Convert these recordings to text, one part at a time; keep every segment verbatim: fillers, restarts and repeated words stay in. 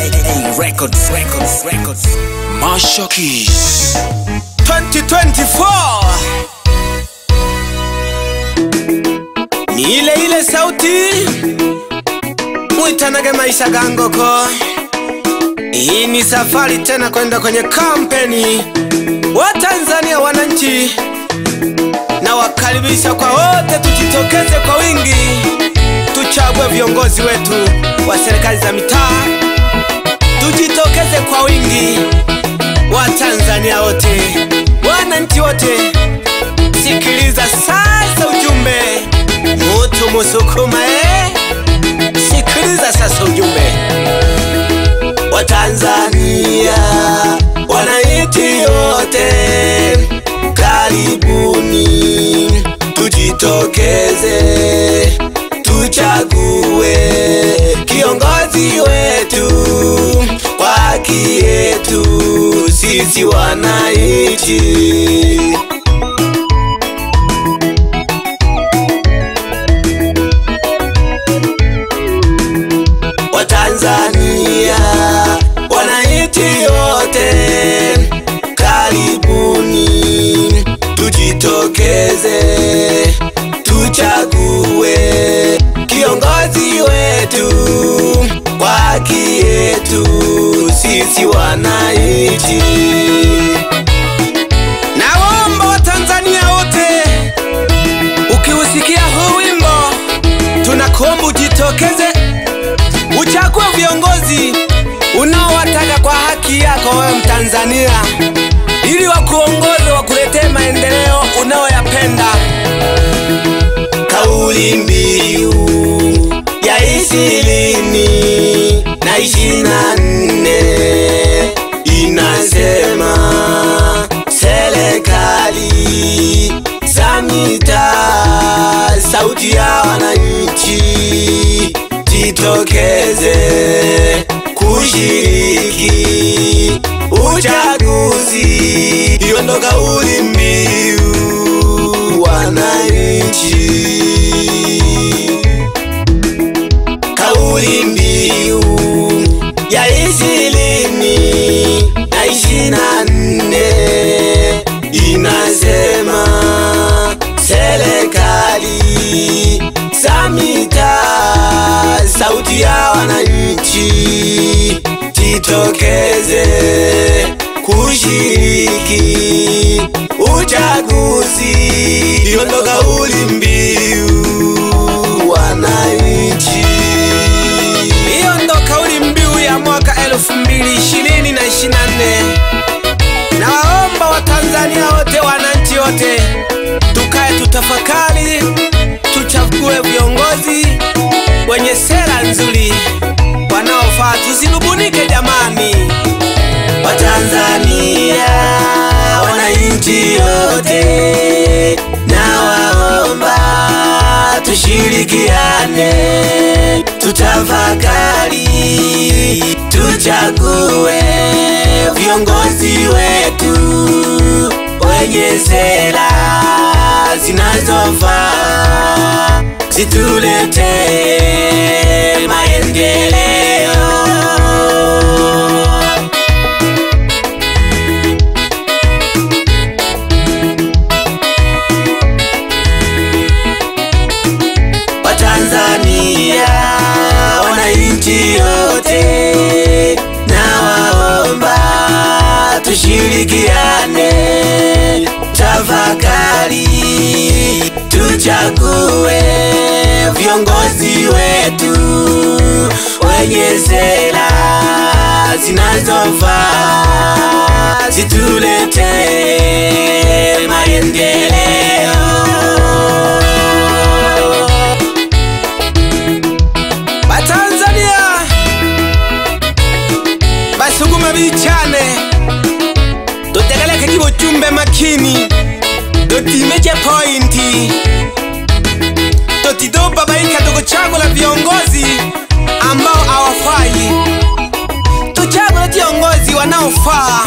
Records, records, records. Marshall Keys twenty twenty-four. Ni ile ile sauti muitanage maisha gangoko. Hii ni safari tena kwenda kwenye kampeni wa Tanzania wananchi, na wakaribisha kwa wote, tujitokeze kwa wingi, tuchague viongozi wetu wa serikali za mitaa, tujitokeze kwa wingi, wa Tanzania wote, wananchi wote. Sikiliza sasa ujumbe mutu musukuma, eh sikiliza sasa ujumbe wa Tanzania wananchi wote, karibuni tujitokeze, tuchague kiongozi wetu kwa haki yetu sisi wananchi. Wa Tanzania wananchi wote, karibuni tujitokeze, tuchague kiongozi wetu kwa haki yetu sisi wananchi. Naomba wa Tanzania wote, ukiusikia huu wimbo, tunakuomba ujitokeze, uchague viongozi unaowataka kwa haki yako wewe Mtanzania, ili wakuongoze, wakuletee maendeleo unaoyapenda. Kauli mbiu ya ishirini na ishirini na nne inasema serikali za mitaa, sauti ya wananchi, jitokeze kushiriki uchaguzi. Hiyo ndo kauli mbiu wananchi, kauli mbiu ya ishirini na ishirini na nne inasema serikali za mitaa, sauti ya wananchi, jitokeze kushiriki uchaguzi. Hiyo ndo kauli mbiu wananchi, hiyo ndo kauli mbiu ya mwaka elfu mbili ishirini na ishirini na nne. Na waomba wa Tanzania wote, wananchi wote, tukae tutafakari, tuchague viongozi wenye sera nzuri wanaofaa, tusilubunike jamani. Wa Tanzania wananchi wote, na waomba tushirikiane, tutafakari, tuchague viongozi wetu wenye sera zinazofaa, zituletee maendeleo. Wa Tanzania wananchi wote, na waomba tushirikiane, tafakari, tuchague viongozi wetu wenye sera zinazofaa, zituletee maendeleo. Watanzania basuguma bichane, tutegeleke jibo chumbe makini, dotimeje pointi, dotidopa baika dogo chago la viongozi ambao hawafai, tuchague viongozi wanaofaa.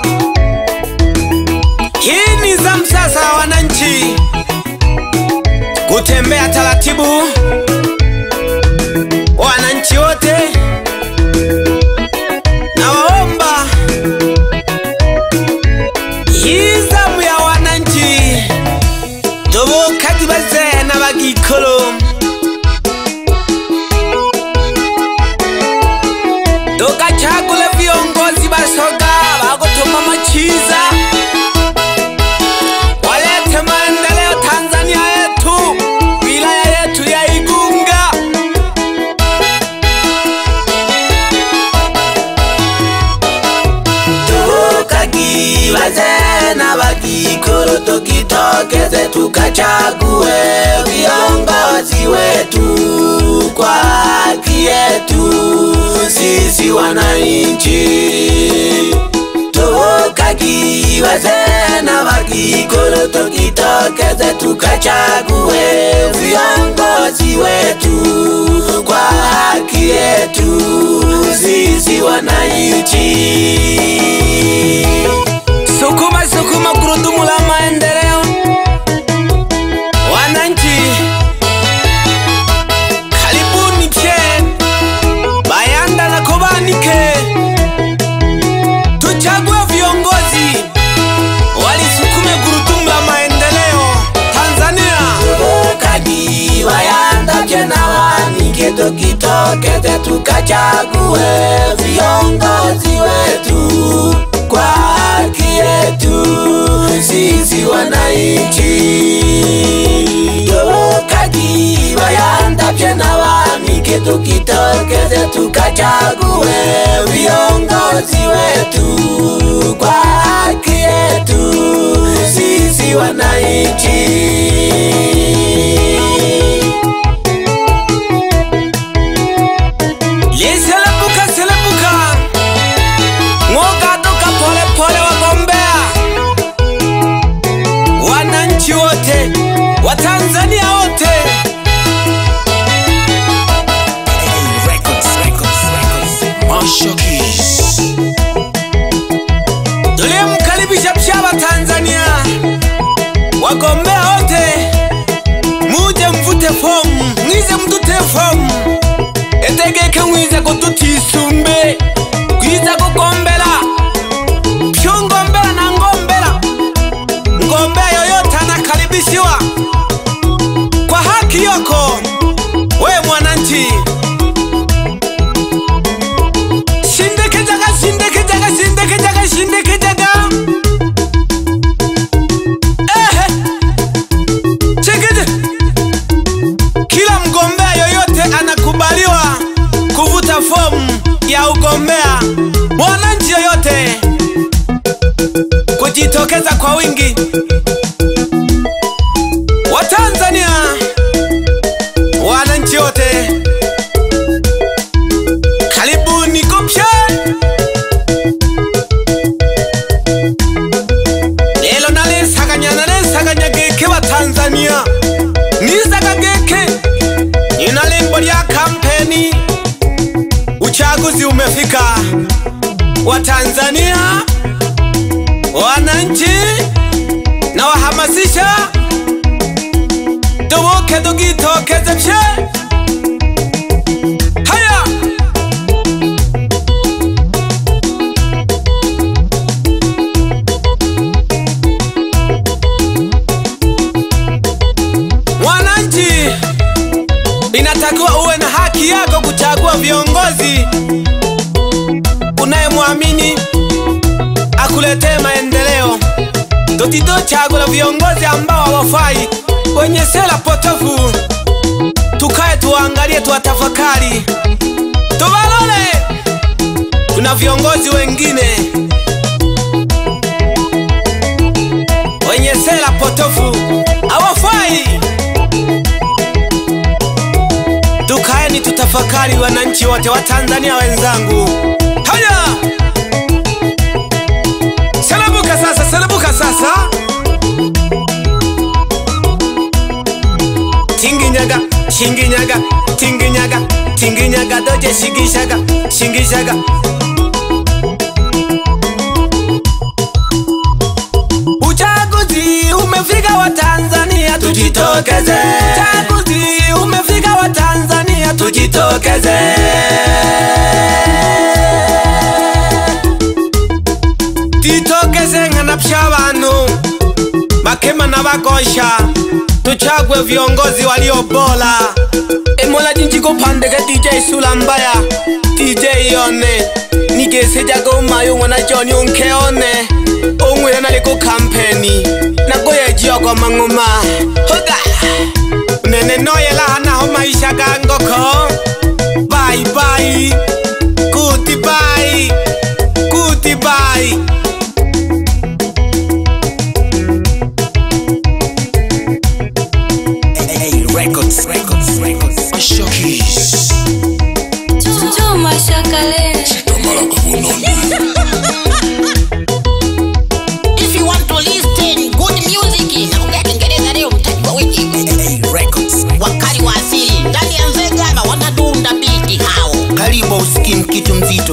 Hii ni zamu sasa wananchi kutembea taratibu, wananchi wote tujitokeze tukachague viongozi wetu kwa haki yetu sisi wananchi. Tukakiweze na wakikolo tujitokeze tukachague viongozi wetu kwa haki yetu sisi wananchi. Sukuma sukuma gurudumu la maendeleo. Wananchi, karibuni pye bayanda na kobanike, tuchague viongozi walisukume gurudumu la maendeleo Tanzania. Kadi bayanda pye na wanike tujitokeze tukachague viongozi wetu kwa haki yetu sisi wananchi. Kadi bayanda pye na wanike tujitokeze tukachague viongozi wetu kwa haki yetu sisi wananchi. Selebuka selebuka ngoka toka pole pole wagombea. Wananchi wote wa Tanzania wote, Records, records, records. Mashokis. tulimkaribisha pshaba Tanzania. Wagombea wote muje mvute fomu, mwize mdute fomu, etegeke mwize kututisumbe, kwiza kugombela pyo ngombela na ngombela. Ngombea yoyote anakaribishiwa kwa haki yako we mwananchi. Shindekejaga shindekejaga shindekejaga shindekejaga ehe chekete. Kila mgombea yoyote anakubaliwa kuvuta fomu ya ugombea. Mwananchi yoyote kujitokeza kwa wingi. Wa Tanzania, wananchi wote karibuni kopsha. Lelo nalesaganya nalesaganya geke wa Tanzania, nizaga geke ina lembo lya kampeni. Uchaguzi umefika wa Tanzania, wananchi na wahamasisha tuvuke tujitokeze pye. Haya wananchi, inatakiwa uwe na haki yako kuchagua viongozi unayemwamini akuletee maendeleo. Tutitochagula viongozi ambao hawafai, wenye sera potofu. Tukae tuangalie, tuwatafakari, tubalole. Kuna viongozi wengine wenye sera potofu hawafai. Tukaeni tutafakari, wananchi wote wa Tanzania wenzangu. Haya selebuka sasa, selebuka sasa. Tinginyaga, shinginyaga, tinginyaga, tinginyaga doje shigishaga, shingishaga. Uchaguzi umefika wa Tanzania, tujitokeze. Uchaguzi umefika wa Tanzania, tujitokeze. Titokeze ngana pshabanu bakema na bakosha, tuchague viongozi walio bora. Emola jinji kupandeke D J Sulambaya, D J Yone nigese jago mayo wana Johnny unkeone ongwela naliko kampeni nagoye jiogo manguma hoga nene noye la hana ho maisha gangoko. Bye bye, goodbye, goodbye. kitu mzito.